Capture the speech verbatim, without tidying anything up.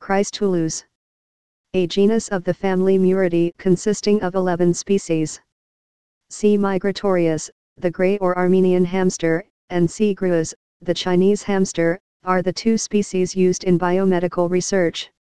Cricetulus. A genus of the family Muridae consisting of eleven species. C. migratorius, the gray or Armenian hamster, and C. gruus, the Chinese hamster, are the two species used in biomedical research.